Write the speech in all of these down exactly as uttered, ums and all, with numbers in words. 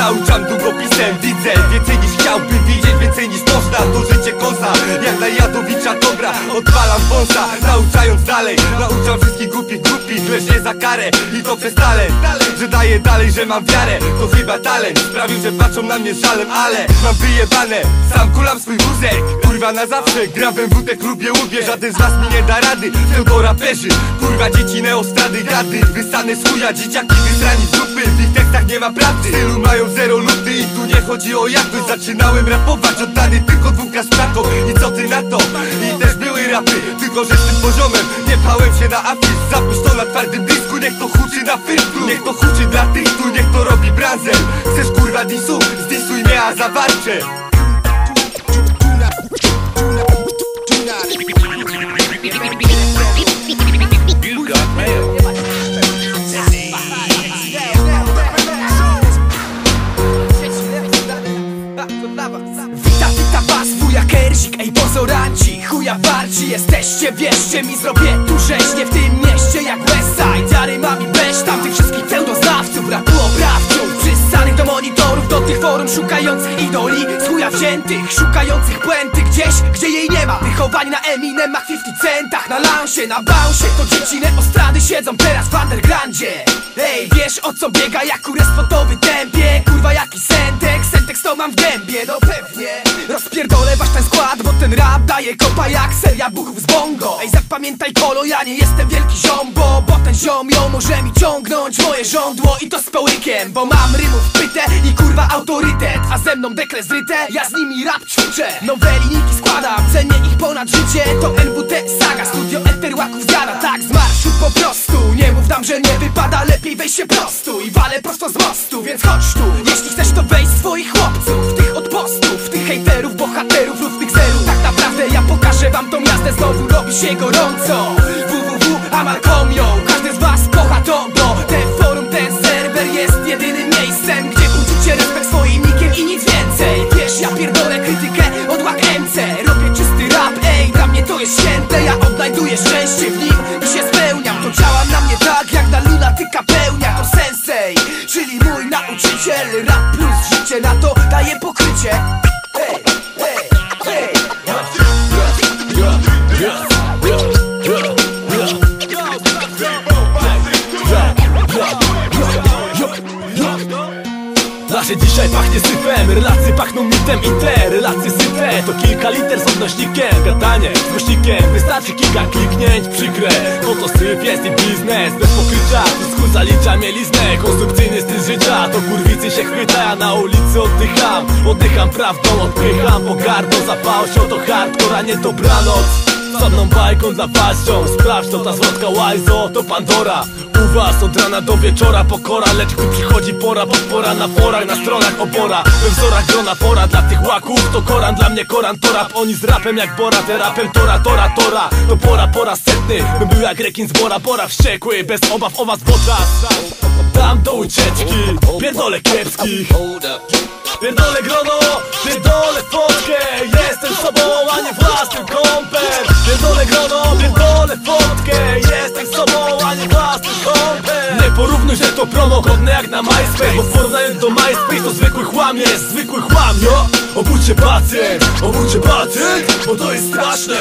nauczam długopisem. Widzę więcej niż chciałbym widzieć, więcej niż można. To życie koza, jak na Jadowicza dobra. Odpalam wąsa, nauczając dalej. Nauczam wszystkich głupich głupich, lecz nie za karę. I to przez talent, że daję dalej, że mam wiarę. To chyba talent sprawił, że patrzą na mnie szalem. Ale mam wyjebane, sam kulam swój wózek. Kurwa na zawsze, gram w M W T, lubię lubię. Żaden z was mi nie da rady, pseudoraperzy. Kurwa dzieci neostrady, gady. Wysane z chuja, dzieciaki wysrani z dupy. W ich tekstach nie ma prawdy, w stylu mają zero luty. I tu nie chodzi o jakość, zaczynałem rapować oddany tylko dwóm kastrakom. I co ty na to? I też były rapy, tylko że z tym poziomem nie pałem się na afisz. Zapuść to na twardym dysku, niech to huczy na filtru. Niech to huczy dla tych tu, niech to robi Branzel. Chcesz kurwa disu? Zdisuj mnie, a zawarczę. Wita, wita was, wuja Kerzik, ej pozoranci. Chuja walczy, jesteście, wierzcie mi, zrobię tu rzeźnie w tym mieście jak Westside. Jary mami beś, tam tych wszystkich pseudoznawców rapu oprawców, przyssanych do monitorów, do tych forum szukających idoli. Z chuja wziętych, szukających puenty gdzieś, gdzie jej nie ma. Wychowani na Eminemach, pięćdziesięciu centach, na lounge, na bounce. To dzieci neostrady siedzą teraz w undergroundzie. Ej, wiesz o co biega, jak kurę spotowy tempie. Kurwa jaki sentek, sentek to mam w gębie, no pewnie. Rozpierdolę wasz ten skład, bo ten rap daje kopa jak seria buchów z bongo. Ej, zapamiętaj kolo, ja nie jestem wielki ziombo, bo ten ziom ją może mi ciągnąć moje żądło i to z połykiem. Bo mam rymów pytę i kurwa autorytet, a ze mną dekle zryte, ja z nimi rap ćwiczę. Nowe linijki składam, cenię ich ponad życie. To N W T saga, studio Enter łaków zjada. Tak z marszu po prostu, nie mów nam, że nie wypada, lepiej weź się prostu. I walę prosto z mostu, więc chodź tu. Jeśli chcesz to wejdź swoich chłopców, tych od postów, tych hejterów, bohaterów, równych zeru. Tak naprawdę ja pokażę wam tą jazdę, znowu robi się gorąco. www, amalkomią, każdy z was kocha to, bo ten forum, ten serwer jest jedynym miejscem, gdzie uczycie respekt swoim nikiem i nic więcej. Wiesz, ja pierdolę krytykę od łak M C, robię czysty rap, ej, dla mnie to jest święte. Ja odnajduję szczęście w nim i się spełniam. To działa na mnie tak, jak na lunatyka pełnia. To sensei, czyli mój nauczyciel. Rap plus życie, na to daje pokrycie. Ej, ej, ej. Nasze dzisiaj pachnie syfem, relacje pachną mitem i te relacje syfe to kilka liter z odnośnikiem. Gadanie z głośnikiem, wystarczy kilka kliknięć, przykre. Bo to syf jest i biznes, bez pokrycia. Wszystko zalicza mieliznę, konsumpcyjny styl życia. To kurwicy się chwyta, ja na ulicy oddycham. Oddycham prawdą, odpycham pogardą. Zapał się oto hardcore, a nie dobranoc. Słabną bajką dla paścią, sprawdź to, ta zwrotka łajzo, to Pandora. U was od rana do wieczora pokora, lecz gdy przychodzi pora, podpora na forach, na stronach opora. We wzorach grona pora, dla tych łaków to Koran, dla mnie Koran to rap. Oni z rapem jak Bora, te rapem Tora, Tora, Tora. To pora, pora setny, bym był jak rekin z Bora, Bora wściekły, bez obaw o was w oczach. Tam do ucieczki, pierdolę kiepskich. Pierdolę grono, pierdolę fotkę. Jestem sobą, a nie własnym kąpem. Pierdolę grono, pierdolę fotkę. Jestem sobą, a nie własnym kąpem. Nie porównuj, że to promo godne jak na MySpace, bo w porównaniu do MySpace to zwykły chłam jest, zwykły chłam, jo. Obudź się pacjent, obudź się pacjent, bo to jest straszne.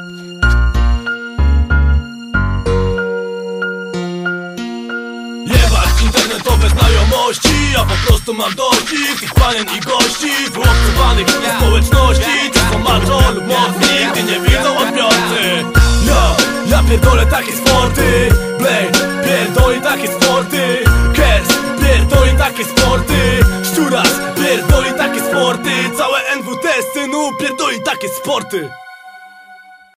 Internetowe znajomości, ja po prostu mam dość ich, tych panien i gości, wyobcowanych społeczności. Ci są macho lub mocni, gdy nie widzą odbiorcy. Ja, ja pierdolę takie sporty, Blade pierdoli takie sporty, Kers pierdoli takie sporty, Szczuras pierdoli takie sporty, całe N W T synu pierdoli takie sporty.